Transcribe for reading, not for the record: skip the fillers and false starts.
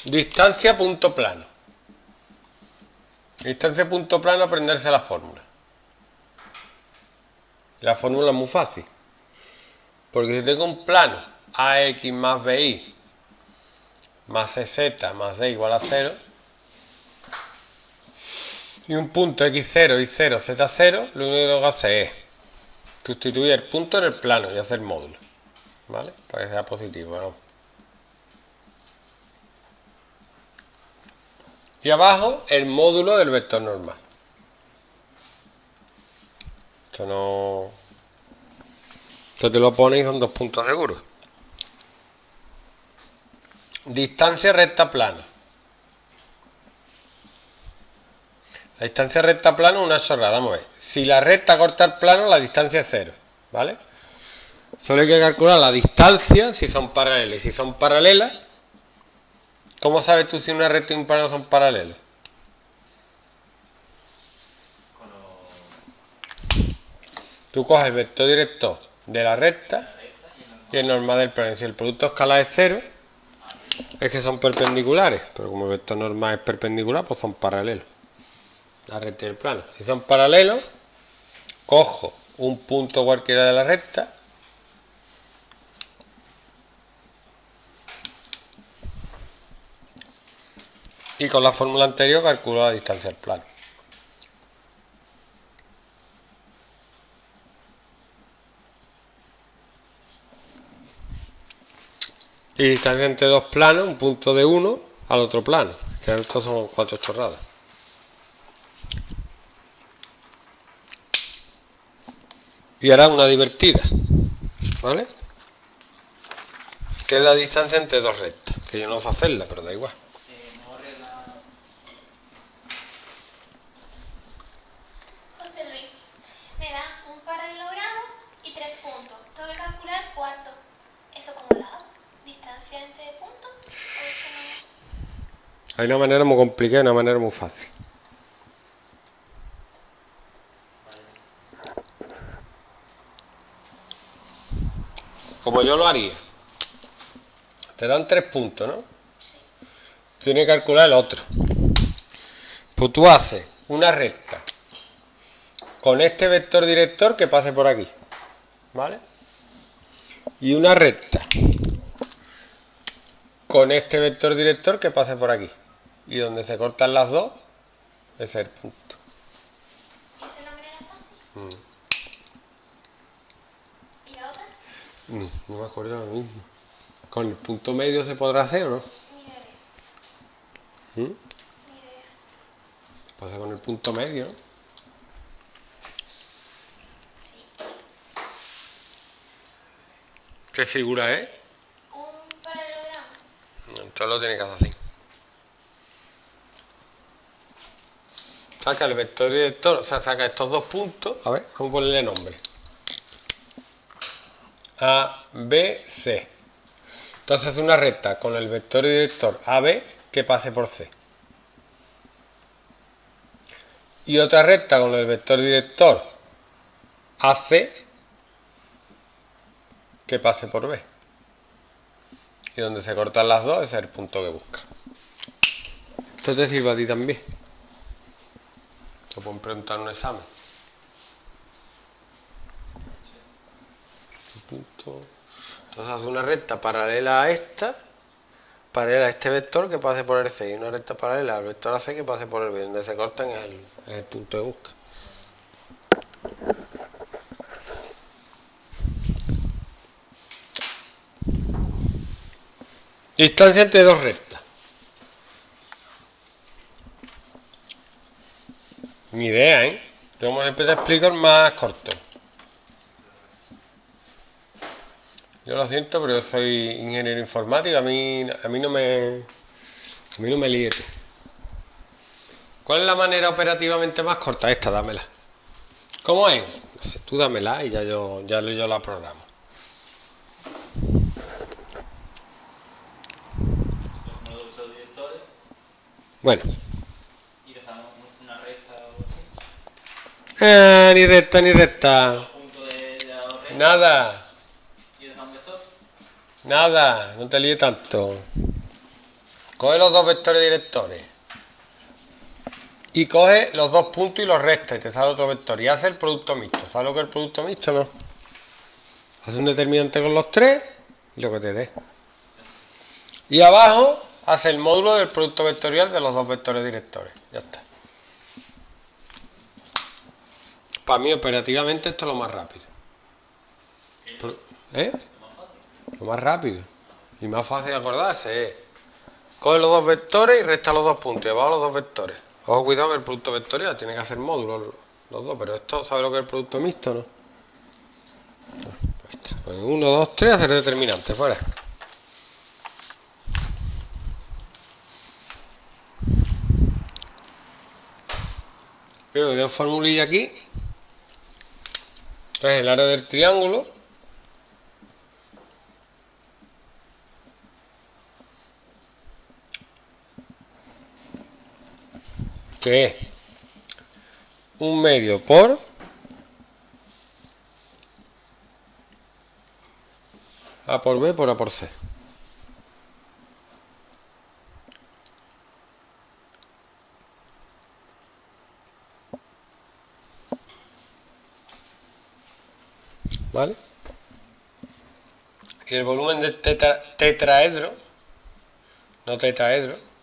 Distancia punto plano. Distancia punto plano, aprenderse la fórmula. La fórmula es muy fácil. Porque si tengo un plano AX más BY más CZ más D igual a 0 y un punto X0, Y0, Z0, lo único que tengo que hacer es sustituir el punto en el plano y hacer módulo. ¿Vale? Para que sea positivo, ¿no? Y abajo el módulo del vector normal. Esto no... Esto te lo pones y son dos puntos seguros. Distancia recta plana. La distancia recta plano es una chorrada, vamos a ver. Si la recta corta el plano, la distancia es 0, ¿vale? Solo hay que calcular la distancia si son paralelas. Y si son paralelas, ¿cómo sabes tú si una recta y un plano son paralelos? Tú coges el vector director de la recta y el normal del plano. Y si el producto escalar es 0, es que son perpendiculares. Pero como el vector normal es perpendicular, pues son paralelos. La recta y el plano. Si son paralelos, cojo un punto cualquiera de la recta y con la fórmula anterior calculo la distancia del plano. Y distancia entre dos planos, un punto de uno al otro plano. Que estos son 4 chorradas. Y ahora una divertida, ¿vale? Que es la distancia entre dos rectas. Que yo no sé hacerla, pero da igual. José Luis, me da un paralelogramo y 3 puntos. Tengo que calcular cuarto. ¿Eso cómo lo hago? ¿Distancia entre puntos? ¿O eso no? Hay una manera muy complicada y una manera muy fácil. Como yo lo haría. Te dan 3 puntos, ¿no? Tienes que calcular el otro. Pues tú haces una recta con este vector director que pase por aquí, ¿vale? Y una recta con este vector director que pase por aquí. Y donde se cortan las dos, ese es el punto. ¿Esa es la manera fácil? ¿Y la otra? No me acuerdo ahora mismo. ¿Con el punto medio se podrá hacer o no? Miraré. ¿Mm? Ni idea. Pasa con el punto medio, ¿no? Sí. ¿Qué figura es? Un paralelogramo. Entonces lo tienes que hacer así. Saca el vector director, o sea, saca estos dos puntos. A ver, vamos a ponerle nombre. A, B, C. Entonces hace una recta con el vector director AB que pase por C. Y otra recta con el vector director AC que pase por B. Y donde se cortan las dos, ese es el punto que busca. Esto te sirve a ti también. Te pueden preguntar en un examen. Entonces hace una recta paralela a esta, paralela a este vector que pase por el C, y una recta paralela al vector AC que pase por el B. Donde se cortan es el punto de busca. Distancia entre dos rectas. Ni idea, ¿eh? Vamos a empezar a explicar más corto. Yo lo siento, pero yo soy ingeniero informático, a mí no me líes. ¿Cuál es la manera operativamente más corta? Esta, dámela. ¿Cómo es? No sé, tú dámela y ya yo la programo. Bueno. Y dejamos una recta o así. Ni recta, ni recta. Los puntos de la recta. Nada. Y dejamos un vector. Nada, no te líes tanto. Coge los dos vectores directores y coge los dos puntos y los resta y te sale otro vector y hace el producto mixto. ¿Sabes lo que es el producto mixto, no? Hace un determinante con los tres y lo que te dé. Y abajo hace el módulo del producto vectorial de los dos vectores directores. Ya está. Para mí operativamente esto es lo más rápido. ¿Eh? Lo más rápido. Y más fácil de acordarse es: coge los dos vectores y resta los dos puntos y abajo los dos vectores. Ojo, cuidado que el producto vectorial tiene que hacer módulos los dos, pero esto, ¿sabe lo que es el producto mixto, no? Pues 1, 2, 3, hacer determinante, fuera. Creo que tengo formulilla aquí. Entonces el área del triángulo que es un medio por A por B por A por C. ¿Vale? Y el volumen del tetraedro, no tetraedro,